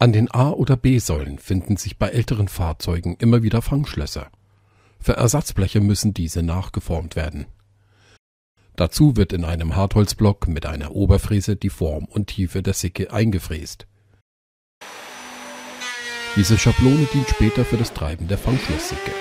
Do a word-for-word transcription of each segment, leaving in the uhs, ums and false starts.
An den A- oder B-Säulen finden sich bei älteren Fahrzeugen immer wieder Fangschlösser. Für Ersatzbleche müssen diese nachgeformt werden. Dazu wird in einem Hartholzblock mit einer Oberfräse die Form und Tiefe der Sicke eingefräst. Diese Schablone dient später für das Treiben der Fangschlosssicke.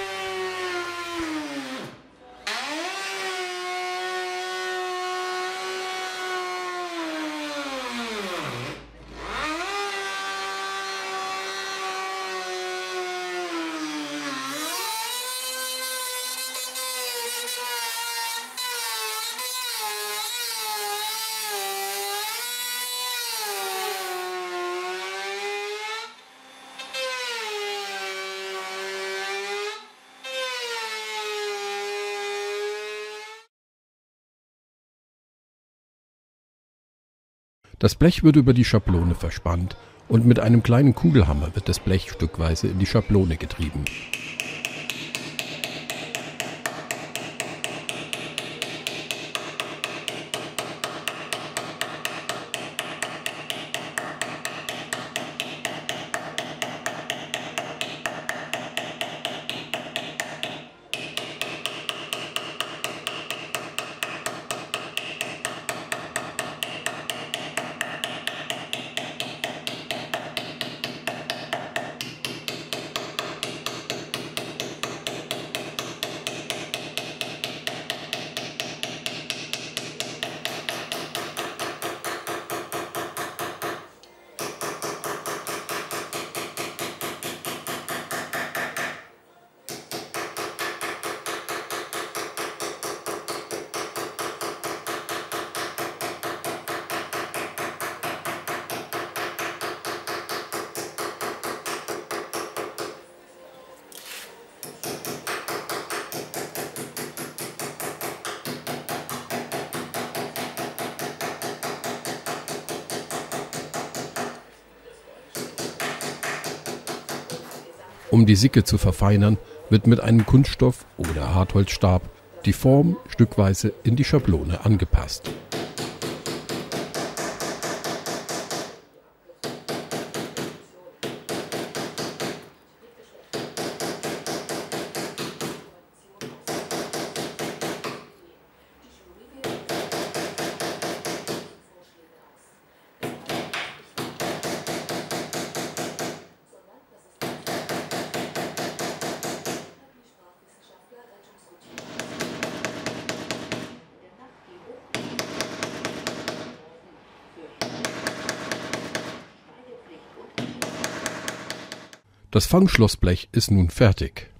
Das Blech wird über die Schablone verspannt und mit einem kleinen Kugelhammer wird das Blech stückweise in die Schablone getrieben. Um die Sicke zu verfeinern, wird mit einem Kunststoff- oder Hartholzstab die Form stückweise in die Schablone angepasst. Das Fangschlossblech ist nun fertig.